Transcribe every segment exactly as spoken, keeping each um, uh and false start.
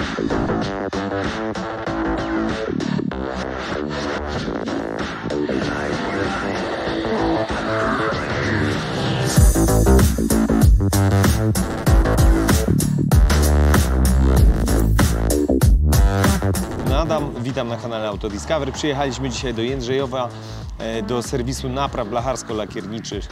Adam, witam na kanale Autodiscover. Przyjechaliśmy dzisiaj do Jędrzejowa, do serwisu napraw blacharsko-lakierniczych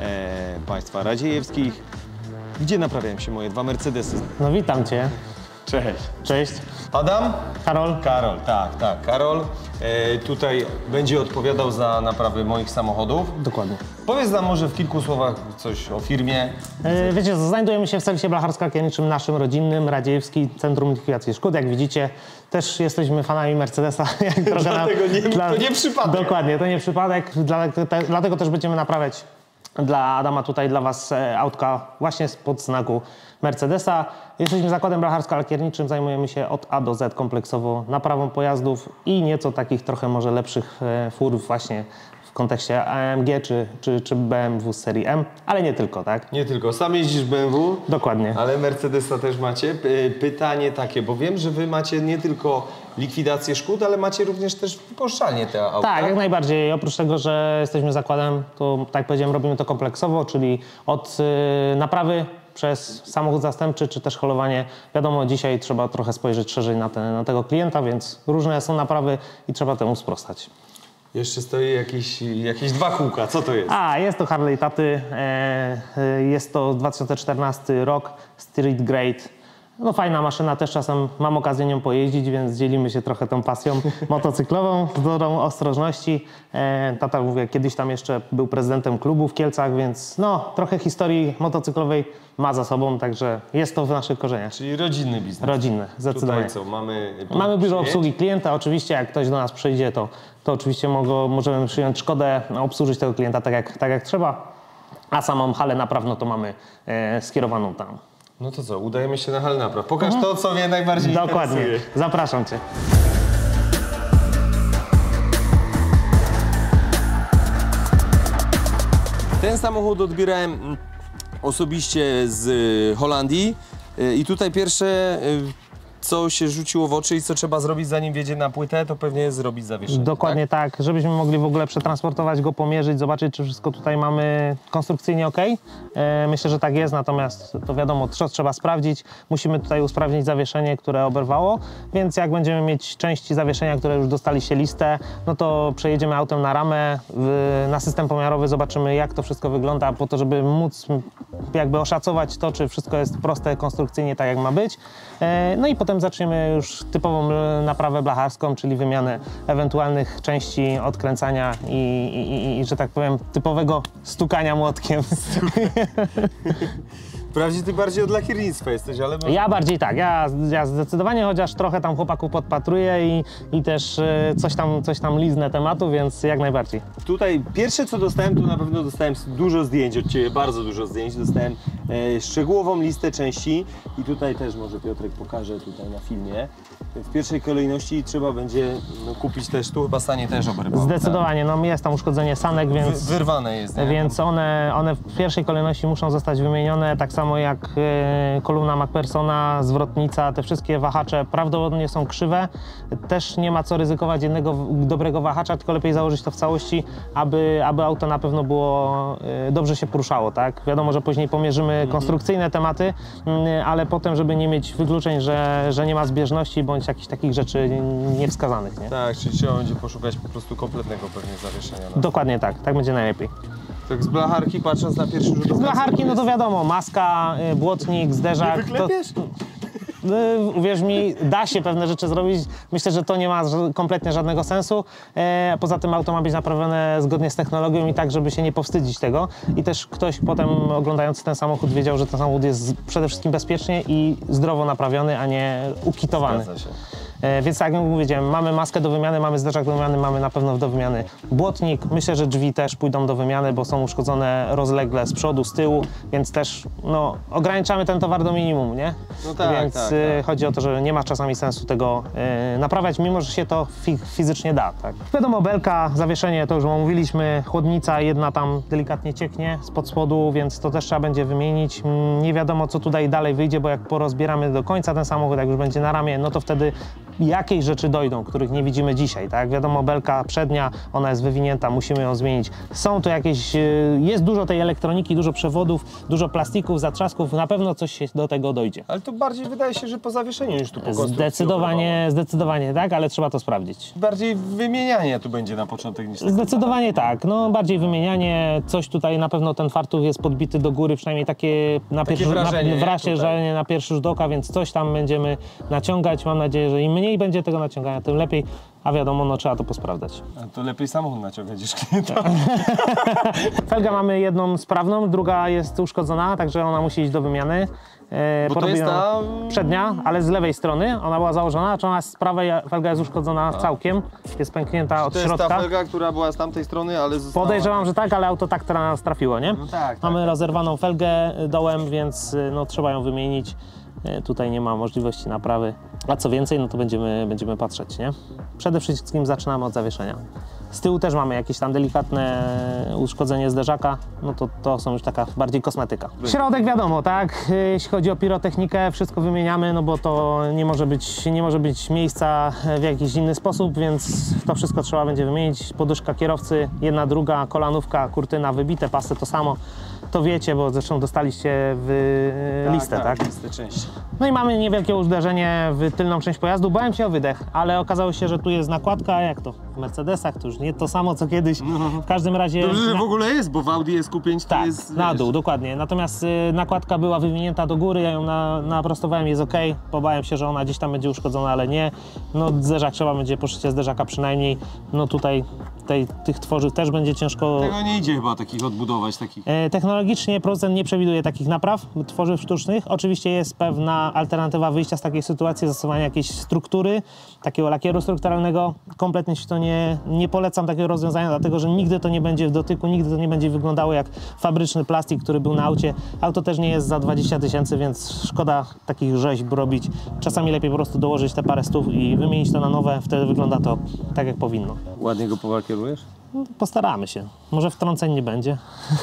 e, państwa radziejewskich, gdzie naprawiają się moje dwa Mercedesy. No witam Cię. Cześć. Cześć. Adam? Karol. Karol, tak, tak. Karol e, tutaj będzie odpowiadał za naprawy moich samochodów. Dokładnie. Powiedz nam może w kilku słowach coś o firmie. E, wiecie, znajdujemy się w serwisie blacharsko-lakierniczym naszym rodzinnym, Radziejewski Centrum Likwidacji Szkód. Jak widzicie, też jesteśmy fanami Mercedesa. Jak Dlatego nie, dla, to nie przypadek. Dokładnie, to nie przypadek. Dlatego, te, dlatego też będziemy naprawiać dla Adama tutaj, dla Was e, autka właśnie spod znaku Mercedesa. Jesteśmy zakładem blacharsko-lakierniczym, zajmujemy się od A do Z kompleksowo naprawą pojazdów i nieco takich trochę może lepszych e, fur właśnie w kontekście A M G czy, czy, czy B M W z serii M, ale nie tylko, tak? Nie tylko. Sam jeździsz B M W? Dokładnie. Ale Mercedesa też macie. Pytanie takie, bo wiem, że Wy macie nie tylko likwidację szkód, ale macie również też wypożyczalnie te auta. Tak, jak najbardziej. Oprócz tego, że jesteśmy zakładem, to tak jak powiedziałem, robimy to kompleksowo, czyli od y, naprawy przez samochód zastępczy, czy też holowanie. Wiadomo, dzisiaj trzeba trochę spojrzeć szerzej na, te, na tego klienta, więc różne są naprawy i trzeba temu sprostać. Jeszcze stoi jakieś, jakieś dwa kółka. Co to jest? A, jest to Harley Taty. E, e, jest to dwa tysiące czternasty rok, Street Grade. No fajna maszyna, też czasem mam okazję nią pojeździć, więc dzielimy się trochę tą pasją motocyklową, z dozą ostrożności. E, tata, mówię, kiedyś tam jeszcze był prezydentem klubu w Kielcach, więc no, trochę historii motocyklowej ma za sobą, także jest to w naszych korzeniach. Czyli rodzinny biznes. Rodzinny, zdecydowanie. Tutaj co, mamy... Mamy biuro obsługi klienta, oczywiście jak ktoś do nas przyjdzie, to, to oczywiście mogą, możemy przyjąć Szkodę, obsłużyć tego klienta tak jak, tak jak trzeba, a samą halę naprawną to mamy e, skierowaną tam. No to co, udajemy się na halę napraw. Pokaż mhm. to, co mnie najbardziej Dokładnie. interesuje. Zapraszam Cię. Ten samochód odbierałem osobiście z Holandii i tutaj pierwsze, co się rzuciło w oczy i co trzeba zrobić, zanim wjedzie na płytę, to pewnie zrobić zawieszenie. Dokładnie tak? tak, żebyśmy mogli w ogóle przetransportować go, pomierzyć, zobaczyć, czy wszystko tutaj mamy konstrukcyjnie ok. E, myślę, że tak jest, natomiast to wiadomo, co trzeba sprawdzić. Musimy tutaj usprawnić zawieszenie, które oberwało, więc jak będziemy mieć części zawieszenia, które już dostaliście listę, no to przejedziemy autem na ramę, w, na system pomiarowy, zobaczymy, jak to wszystko wygląda, po to, żeby móc jakby oszacować to, czy wszystko jest proste konstrukcyjnie, tak jak ma być. E, no i potem zaczniemy już typową naprawę blacharską, czyli wymianę ewentualnych części, odkręcania i, i, i że tak powiem, typowego stukania młotkiem. Wprawdzie ty bardziej od lakiernictwa jesteś, ale... Może... Ja bardziej tak, ja, ja zdecydowanie, chociaż trochę tam chłopaków podpatruję i, i też y, coś tam, coś tam liznę tematu, więc jak najbardziej. Tutaj pierwsze co dostałem, to na pewno dostałem dużo zdjęć od Ciebie, bardzo dużo zdjęć. Dostałem e, szczegółową listę części i tutaj też może Piotrek pokaże tutaj na filmie. W pierwszej kolejności trzeba będzie no, kupić też, tu chyba stanie też oberwał. Zdecydowanie, tak? No jest tam uszkodzenie sanek, więc... Wy, wyrwane jest, nie? Więc one, one w pierwszej kolejności muszą zostać wymienione, tak samo jak y, kolumna MacPhersona, zwrotnica, te wszystkie wahacze prawdopodobnie są krzywe. Też nie ma co ryzykować jednego dobrego wahacza, tylko lepiej założyć to w całości, aby, aby auto na pewno było, y, dobrze się poruszało, tak? Wiadomo, że później pomierzymy mhm. konstrukcyjne tematy, y, ale potem, żeby nie mieć wykluczeń, że, że nie ma zbieżności bądź jakichś takich rzeczy niewskazanych, nie? Tak, czyli trzeba będzie poszukać po prostu kompletnego pewnie zawieszenia. No. Dokładnie tak, tak będzie najlepiej. Tak z blacharki patrząc na pierwszy rzut oka. Z blacharki, no to wiadomo, maska, y, błotnik, zderzak. Nie wyklepiesz? To, y, uwierz mi, da się pewne rzeczy zrobić. Myślę, że to nie ma kompletnie żadnego sensu. E, poza tym auto ma być naprawione zgodnie z technologią i tak, żeby się nie powstydzić tego. I też ktoś potem oglądając ten samochód wiedział, że ten samochód jest przede wszystkim bezpiecznie i zdrowo naprawiony, a nie ukitowany. Zgadza się. E, więc tak jak powiedziałem, mamy maskę do wymiany, mamy zderzak do wymiany, mamy na pewno do wymiany błotnik. Myślę, że drzwi też pójdą do wymiany, bo są uszkodzone rozlegle z przodu, z tyłu, więc też no, ograniczamy ten towar do minimum, nie? No tak, Więc tak, e, tak. chodzi o to, że nie ma czasami sensu tego e, naprawiać, mimo że się to fi fizycznie da. Tak? Wiadomo, belka, zawieszenie, to już mówiliśmy, chłodnica jedna tam delikatnie cieknie spod spodu, więc to też trzeba będzie wymienić. Mm, Nie wiadomo, co tutaj dalej wyjdzie, bo jak porozbieramy do końca ten samochód, jak już będzie na ramię, no to wtedy jakieś rzeczy dojdą, których nie widzimy dzisiaj, tak? Wiadomo, belka przednia, ona jest wywinięta, musimy ją zmienić. Są to jakieś, y, jest dużo tej elektroniki, dużo przewodów, dużo plastików, zatrzasków, na pewno coś się do tego dojdzie. Ale to bardziej wydaje się, że po zawieszeniu niż tu po konstrukcji Zdecydowanie, zdecydowanie tak, ale trzeba to sprawdzić. bardziej wymienianie tu będzie na początek niż tak. Zdecydowanie tak, no bardziej wymienianie, coś tutaj na pewno ten fartuch jest podbity do góry, przynajmniej takie na Takie pierwszy wrażenie, na, nie? wrażenie, Tutaj. że na pierwszy rzut oka, więc coś tam będziemy naciągać. Mam nadzieję, że im mniej będzie tego naciągania, tym lepiej, a wiadomo, no trzeba to posprawdzać. A to lepiej samochód naciągać niż klienta. Felgę mamy jedną sprawną, druga jest uszkodzona, także ona musi iść do wymiany. E, Bo to jest ta... przednia, ale z lewej strony ona była założona, czy ona z prawej felga jest uszkodzona całkiem, jest pęknięta od To jest środka. ta felga, która była z tamtej strony, ale została... Podejrzewam, że tak, ale auto tak teraz nas trafiło, nie? No tak, Mamy tak. rozerwaną felgę dołem, więc y, no, trzeba ją wymienić. Y, Tutaj nie ma możliwości naprawy. A co więcej, no to będziemy, będziemy patrzeć, nie? Przede wszystkim zaczynamy od zawieszenia. Z tyłu też mamy jakieś tam delikatne uszkodzenie zderzaka, no to, to są już taka bardziej kosmetyka. Środek wiadomo, tak? Y, Jeśli chodzi o pirotechnikę, wszystko wymieniamy, no bo to nie może być, nie może być miejsca w jakiś inny sposób, więc to wszystko trzeba będzie wymienić. Poduszka kierowcy, jedna, druga, kolanówka, kurtyna wybite, pasy to samo. To wiecie, bo zresztą dostaliście w Tak, listę, tak? listę części. No i mamy niewielkie uderzenie w tylną część pojazdu. Bałem się o wydech, ale okazało się, że tu jest nakładka, jak to w Mercedesach, to już nie to samo co kiedyś. W każdym razie... Dobrze, że na- w ogóle jest, bo w Audi S Q pięć to tak, jest... na wiesz, dół, dokładnie. Natomiast y, nakładka była wywinięta do góry, ja ją na, naprostowałem, jest ok. Pobałem się, że ona gdzieś tam będzie uszkodzona, ale nie. No zderzak trzeba będzie, poszycie zderzaka przynajmniej. No tutaj tej, tych tworzyw też będzie ciężko... Tego nie idzie chyba takich odbudować, takich... E, Technologicznie producent nie przewiduje takich napraw tworzyw sztucznych. Oczywiście jest pewna alternatywa wyjścia z takiej sytuacji, zastosowania jakiejś struktury, takiego lakieru strukturalnego. Kompletnie się to nie, nie polecam takiego rozwiązania, dlatego że nigdy to nie będzie w dotyku, nigdy to nie będzie wyglądało jak fabryczny plastik, który był na aucie. Auto też nie jest za dwadzieścia tysięcy, więc szkoda takich rzeźb robić. Czasami lepiej po prostu dołożyć te parę stów i wymienić to na nowe, wtedy wygląda to tak jak powinno. Ładnie go powakierujesz? No, postaramy się. Może wtrąceń nie będzie.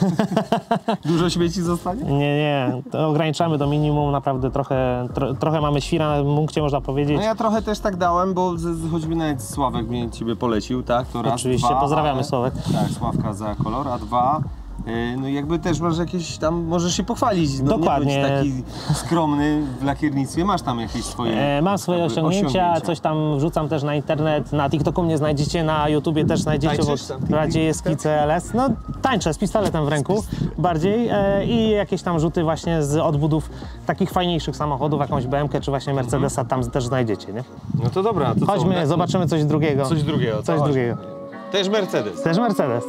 Dużo śmieci zostanie? Nie, nie, to ograniczamy do minimum, naprawdę trochę, tro, trochę mamy świra na punkcie, można powiedzieć. No ja trochę też tak dałem, bo z, z, choćby nawet Sławek mnie ciebie polecił, tak? To raz, Oczywiście, dwa, pozdrawiamy ale- Sławek. Tak, Sławka za kolor, a dwa... yy, No jakby też masz jakieś tam, możesz się pochwalić, no Dokładnie. nie bądź taki skromny w lakiernictwie, masz tam jakieś swoje... E, mam swoje jakby osiągnięcia, coś tam wrzucam też na internet, na TikToku mnie znajdziecie, na YouTubie też znajdziecie, Tańczysz bo tam? bardziej jest C L S. No tańczę z pistoletem w ręku bardziej e, i jakieś tam rzuty właśnie z odbudów takich fajniejszych samochodów, jakąś B M K czy właśnie Mercedesa tam też znajdziecie, nie? No to dobra, to Chodźmy, co? zobaczymy coś drugiego. Coś drugiego. to Coś chodź. drugiego. Też Mercedes. Też Mercedes.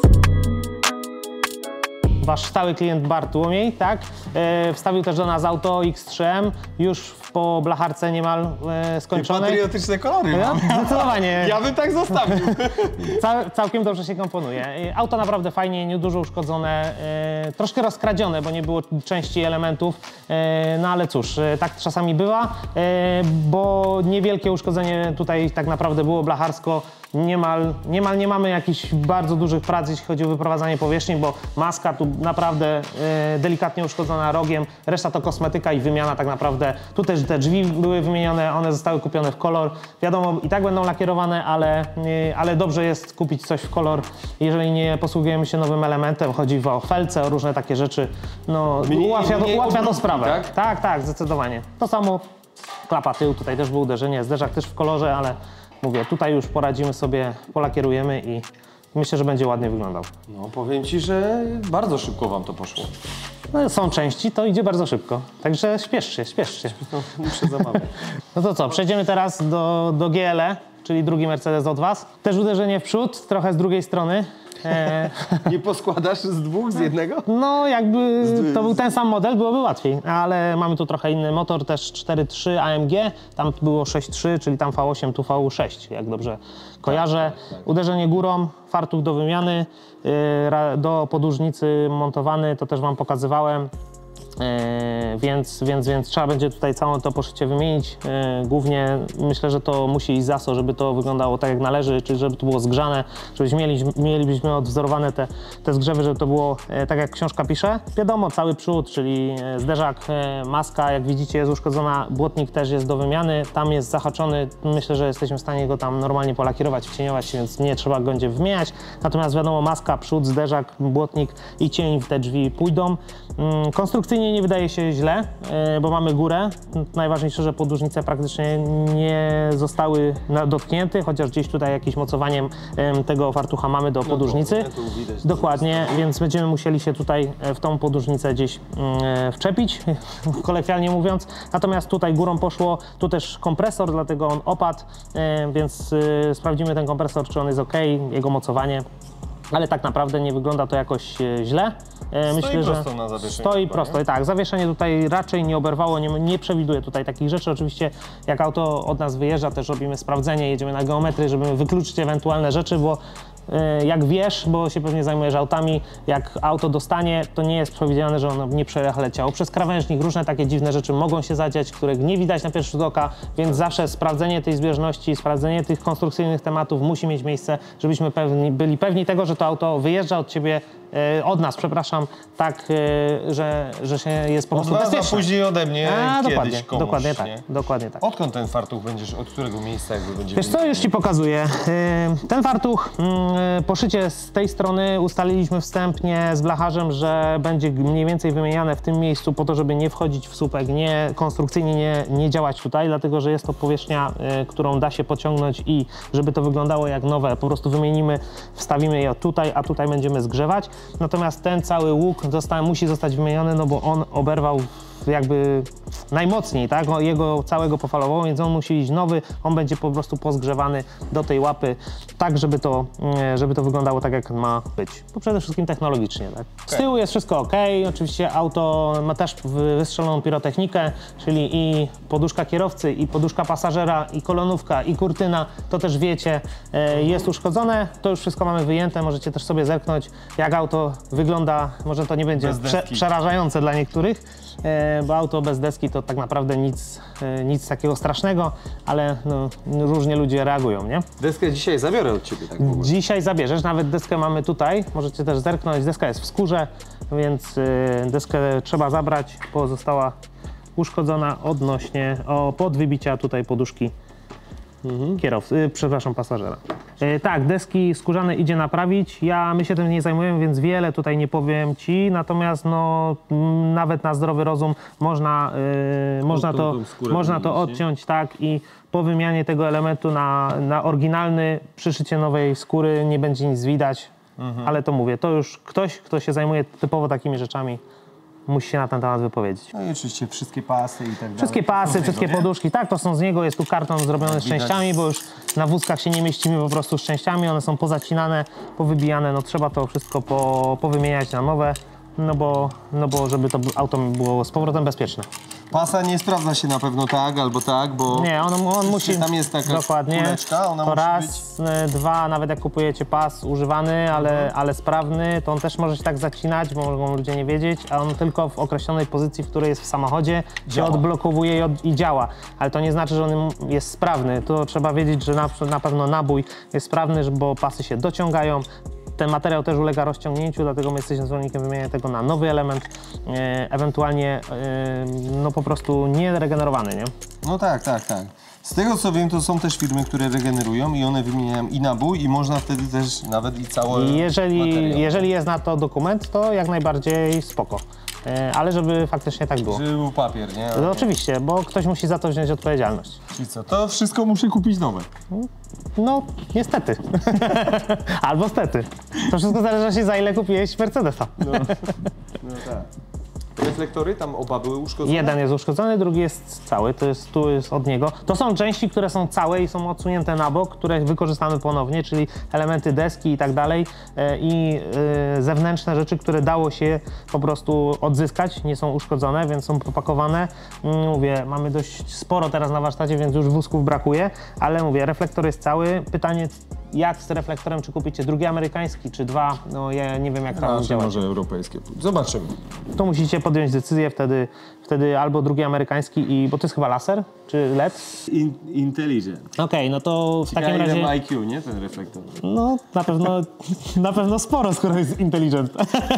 Wasz stały klient Bartłomiej, tak? E, wstawił też do nas auto X trzy M, już po blacharce niemal e, skończone. Patriotyczne kolory No, mam. zdecydowanie. Ja bym tak zostawił. Cał, całkiem dobrze się komponuje. E, Auto naprawdę fajnie, niedużo uszkodzone, e, troszkę rozkradzione, bo nie było części elementów, e, no ale cóż, e, tak czasami bywa, e, bo niewielkie uszkodzenie tutaj tak naprawdę było blacharsko. Niemal, niemal nie mamy jakichś bardzo dużych prac, jeśli chodzi o wyprowadzanie powierzchni, bo maska tu naprawdę e, delikatnie uszkodzona rogiem, reszta to kosmetyka i wymiana tak naprawdę. Tu też te drzwi były wymienione, one zostały kupione w kolor. Wiadomo, i tak będą lakierowane, ale, e, ale dobrze jest kupić coś w kolor, jeżeli nie posługujemy się nowym elementem, chodzi o felce, o różne takie rzeczy. No, Mniej- ułatwia, to, mniej ułatwia to obróbki, sprawę. tak? tak, tak, zdecydowanie. To samo klapa tył, tutaj też było uderzenie, zderzak też w kolorze, ale mówię, tutaj już poradzimy sobie, polakierujemy i myślę, że będzie ładnie wyglądał. No powiem ci, że bardzo szybko wam to poszło. No, są części, to idzie bardzo szybko, także śpiesz się, śpiesz się. No, muszę zamawiać. No to co, przejdziemy teraz do, do G L E, czyli drugi Mercedes od Was. Też uderzenie w przód, trochę z drugiej strony. E, Nie poskładasz z dwóch, z jednego? no jakby Z- to był ten sam model, byłoby łatwiej, ale mamy tu trochę inny motor, też cztery trzy A M G, tam było sześć trzy, czyli tam V osiem, tu V sześć, jak dobrze kojarzę. tak, tak. Uderzenie górą, fartuch do wymiany, yy, ra- do podłużnicy montowany, to też wam pokazywałem. Yy, więc, więc, więc trzeba będzie tutaj całe to poszycie wymienić. Yy, głównie myślę, że to musi iść zaso, żeby to wyglądało tak jak należy, czyli żeby to było zgrzane, żebyśmy mieli, mielibyśmy odwzorowane te, te zgrzewy, żeby to było yy, tak jak książka pisze. Wiadomo, cały przód, czyli yy, zderzak, yy, maska, jak widzicie jest uszkodzona, błotnik też jest do wymiany, tam jest zahaczony, myślę, że jesteśmy w stanie go tam normalnie polakierować, wcieniować, więc nie trzeba go będzie wymieniać. Natomiast wiadomo, maska, przód, zderzak, błotnik i cień w te drzwi pójdą. Yy, konstrukcyjnie nie wydaje się źle, yy, bo mamy górę. Najważniejsze, że podłużnice praktycznie nie zostały na- dotknięte, chociaż gdzieś tutaj jakimś mocowaniem yy, tego fartucha mamy do podłużnicy. nie, tu widać, Dokładnie, więc będziemy musieli się tutaj e, w tą podłużnicę gdzieś yy, wczepić, kolokwialnie mówiąc. Natomiast tutaj górą poszło, tu też kompresor, dlatego on opadł, yy, więc yy, sprawdzimy ten kompresor, czy on jest ok, jego mocowanie. Ale tak naprawdę nie wygląda to jakoś e, źle. E, Stoi prosto na zawieszeniu Stoi chyba, prosto, nie? tak. Zawieszenie tutaj raczej nie oberwało, nie, nie przewiduję tutaj takich rzeczy. Oczywiście jak auto od nas wyjeżdża, też robimy sprawdzenie, jedziemy na geometrię, żeby wykluczyć ewentualne rzeczy, bo e, jak wiesz, bo się pewnie zajmujesz autami, jak auto dostanie, to nie jest przewidziane, że ono nie przeleciało przez krawężnik. Różne takie dziwne rzeczy mogą się zadziać, których nie widać na pierwszy rzut oka, więc zawsze sprawdzenie tej zbieżności, sprawdzenie tych konstrukcyjnych tematów musi mieć miejsce, żebyśmy pewni, byli pewni tego, że to auto wyjeżdża od ciebie, e, od nas, przepraszam, tak, e, że, że się jest po Od prostu was, a bezpieczne. później ode mnie A, kiedyś dokładnie, komuś, dokładnie tak, nie? dokładnie tak. Odkąd ten fartuch będziesz, od którego miejsca jakby będzie? Wiesz co, już ci pokazuję. Yy, Ten fartuch, yy, poszycie z tej strony ustaliliśmy wstępnie z blacharzem, że będzie mniej więcej wymieniane w tym miejscu po to, żeby nie wchodzić w słupek, nie konstrukcyjnie nie, nie działać tutaj, dlatego że jest to powierzchnia, yy, którą da się pociągnąć i żeby to wyglądało jak nowe, po prostu wymienimy, wstawimy je tutaj, a tutaj będziemy zgrzewać. Natomiast ten cały łuk został, musi zostać wymieniony, no bo on oberwał jakby najmocniej, tak? O, jego całego pofalowało, więc on musi iść nowy, on będzie po prostu pozgrzewany do tej łapy, tak żeby to, mm, żeby to wyglądało tak, jak ma być. To przede wszystkim technologicznie, tak? Z tyłu jest wszystko ok, oczywiście auto ma też wystrzeloną pirotechnikę, czyli i poduszka kierowcy, i poduszka pasażera, i kolonówka, i kurtyna, to też wiecie, e, jest uszkodzone, to już wszystko mamy wyjęte, możecie też sobie zerknąć, jak auto wygląda, może to nie będzie Bez prze, deski. przerażające dla niektórych, e, bo auto bez deski to tak naprawdę nic, e, nic takiego strasznego, ale no, różnie ludzie reagują, nie? Deskę dzisiaj zabiorę od ciebie, tak w ogóle. Dzisiaj zabierzesz, nawet deskę mamy tutaj, możecie też zerknąć, deska jest w skórze, więc e, deskę trzeba zabrać, bo została uszkodzona odnośnie, o, pod wybicia tutaj poduszki kierowcy, y, przepraszam, pasażera. Y, tak, deski skórzane idzie naprawić. Ja, my się tym nie zajmujemy, więc wiele tutaj nie powiem ci, natomiast no, m, nawet na zdrowy rozum można, y, można, tą- to, tą skórę można to wymienić, nie? odciąć, tak, i po wymianie tego elementu na, na oryginalny, przyszycie nowej skóry nie będzie nic widać, ale to mówię, to już ktoś, kto się zajmuje typowo takimi rzeczami, musi się na ten temat wypowiedzieć. No i oczywiście wszystkie pasy i tak dalej. Wszystkie To są pasy, z wszystkie niego, nie? poduszki, tak, to są z niego, jest tu karton zrobiony z Widać. częściami, bo już na wózkach się nie mieścimy po prostu z częściami, one są pozacinane, powybijane, no trzeba to wszystko po, powymieniać na nowe, no bo, no bo żeby to auto było z powrotem bezpieczne. Pasa nie sprawdza się na pewno tak albo tak, bo Nie, on, on musi... tam jest taka dokładnie, kuleczka, ona to musi raz, y, dwa, nawet jak kupujecie pas używany, ale, ale sprawny, to on też może się tak zacinać, bo mogą ludzie nie wiedzieć, a on tylko w określonej pozycji, w której jest w samochodzie, się Działa. odblokowuje i, od, i działa. Ale to nie znaczy, że on jest sprawny. To trzeba wiedzieć, że na, na pewno nabój jest sprawny, że- bo pasy się dociągają. Ten materiał też ulega rozciągnięciu, dlatego my jesteśmy zwolennikiem wymieniania tego na nowy element, e, ewentualnie e, no po prostu nie regenerowany, nie? No tak, tak, tak. Z tego co wiem, to są też firmy, które regenerują i one wymieniają i nabój i można wtedy też nawet i całe Jeżeli, materiał. jeżeli jest na to dokument, to jak najbardziej spoko. E, ale żeby faktycznie tak było. Żeby był papier, nie? No oczywiście, bo ktoś musi za to wziąć odpowiedzialność. Czyli co, to wszystko muszę kupić nowe. No, niestety. Albo stety. To wszystko zależy się, za ile kupiłeś Mercedesa. No tak. reflektory tam oba były uszkodzone? Jeden jest uszkodzony, drugi jest cały, to jest, tu jest od niego. To są części, które są całe i są odsunięte na bok, które wykorzystamy ponownie, czyli elementy deski i tak dalej e, i e, zewnętrzne rzeczy, które dało się po prostu odzyskać, nie są uszkodzone, więc są popakowane. Mm, Mówię, mamy dość sporo teraz na warsztacie, więc już wózków brakuje, ale mówię, reflektor jest cały. Pytanie, jak z reflektorem, czy kupicie drugi amerykański, czy dwa, no ja nie wiem, jak tam Raczej działać. może europejskie. Zobaczymy. To musicie podjąć decyzję wtedy, wtedy albo drugi amerykański, i, bo to jest chyba laser, czy L E D? In, intelligent. Okej, no to w takim Ja razie... ma I Q, nie? Ten reflektor. No, na pewno, na pewno sporo, skoro jest intelligent.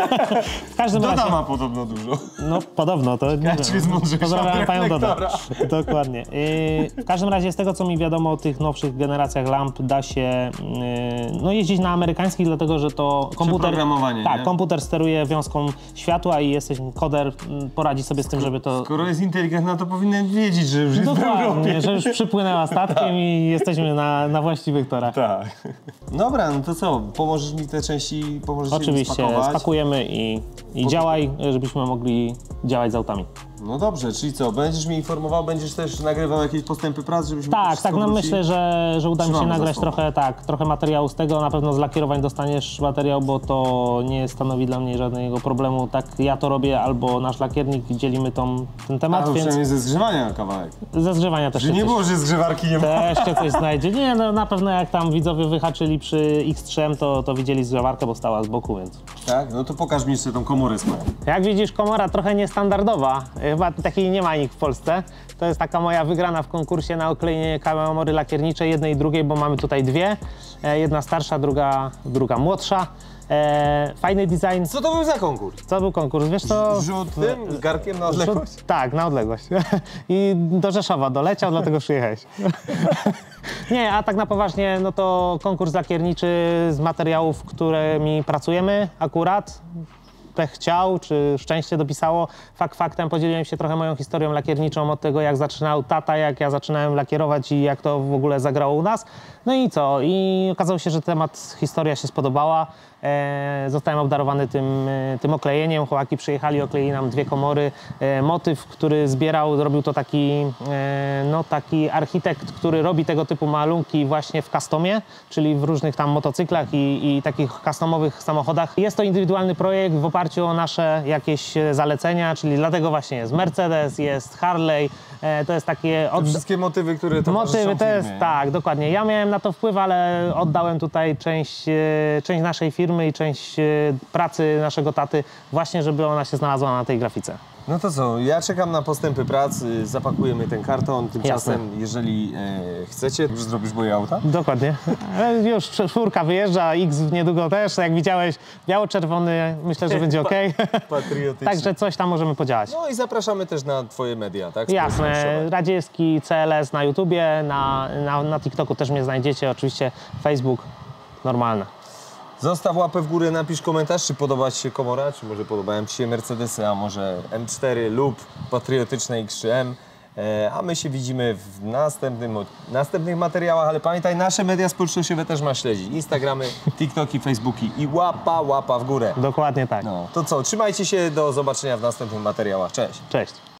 W każdym razie... Doda ma podobno dużo. No, podobno, to nie Kaczy jest mądrzejsza Pozdrawiam od panią Doda. reflektora. Dokładnie. Yy, w każdym razie z tego, co mi wiadomo o tych nowszych generacjach lamp, da się yy, no, jeździć na amerykańskich, dlatego że to komputer... Przeprogramowanie, Tak, nie? komputer steruje wiązką światła i jesteś koder, mm, poradzi sobie z tym, żeby to... Skoro jest inteligentna, to powinien wiedzieć, że już jest w Europie. Dokładnie, że już przypłynęła statkiem i jesteśmy na, na właściwych torach. Tak. Dobra, no to co? Pomożesz mi te części, pomożesz mi Oczywiście, spakować? spakujemy i, i działaj, żebyśmy mogli działać z autami. No dobrze, czyli co? Będziesz mnie informował, będziesz też nagrywał jakieś postępy prac, żebyśmy to Tak, wszystko tak, no wrócili? myślę, że, że uda mi się Trzymamy za nagrać słowo. trochę, tak, trochę materiału z tego. Na pewno z lakierowań dostaniesz materiał, bo to nie stanowi dla mnie żadnego problemu. Tak, ja to robię, albo nasz lakiernik, dzielimy tą, ten A, temat, to więc przynajmniej ze zgrzewania kawałek. ze zgrzewania też Że się nie coś, było, że zgrzewarki nie ma. też się coś znajdzie. Nie, no na pewno jak tam widzowie wyhaczyli przy X trzy M, to, to widzieli zgrzewarkę, bo stała z boku, więc... Tak? No to pokaż mi jeszcze tą komorę swoją. Jak widzisz, komora trochę niestandardowa. Chyba takiej nie ma nikt w Polsce. To jest taka moja wygrana w konkursie na oklejenie komory lakierniczej, jednej i drugiej, bo mamy tutaj dwie. E, Jedna starsza, druga, druga młodsza. E, Fajny design. Co to był za konkurs? Co był konkurs? Wiesz co? Rzut tym, z garkiem na odległość? Rzut- Tak, na odległość. I do Rzeszowa doleciał, dlatego przyjechałeś. Nie, a tak na poważnie, no to konkurs lakierniczy z materiałów, którymi pracujemy akurat. Pech chciał, czy szczęście dopisało. Fakt faktem podzieliłem się trochę moją historią lakierniczą od tego, jak zaczynał tata, jak ja zaczynałem lakierować i jak to w ogóle zagrało u nas. No i co? I okazało się, że temat, historia się spodobała. E, zostałem obdarowany tym, e, tym oklejeniem. Chłopaki przyjechali, okleili nam dwie komory. E, motyw, który zbierał, robił to taki, e, no, taki architekt, który robi tego typu malunki właśnie w customie, czyli w różnych tam motocyklach i, i takich customowych samochodach. Jest to indywidualny projekt w oparciu o nasze jakieś e, zalecenia, czyli dlatego właśnie jest Mercedes, jest Harley. E, to jest takie... Te Od... wszystkie motywy, które to Motywy to jest, tak, dokładnie. Ja miałem na to wpływ, ale oddałem tutaj część, e, część naszej firmy i część e, pracy naszego taty właśnie, żeby ona się znalazła na tej grafice. No to co, ja czekam na postępy pracy, zapakujemy ten karton, tymczasem jeżeli e, chcecie, już zrobisz moje auta? Dokładnie. Ale już czwórka wyjeżdża, X niedługo też, jak widziałeś, biało-czerwony, myślę, że będzie ok. Patriotyczny. Także coś tam możemy podziałać. No i zapraszamy też na twoje media, tak? Jasne, Społecznościowe. Radziecki, C L S na YouTubie, na, na, na TikToku też mnie znajdziecie, oczywiście Facebook, normalne. Zostaw łapę w górę, napisz komentarz, czy podoba ci się komora, czy może podobają ci się Mercedesy, a może M cztery lub patriotyczne X trzy M. E, a my się widzimy w następnym, od- następnych materiałach, ale pamiętaj, nasze media społecznościowe też ma śledzić. Instagramy, TikToki, Facebooki i łapa, łapa w górę. Dokładnie tak. No, to co, trzymajcie się, do zobaczenia w następnych materiałach. Cześć! Cześć.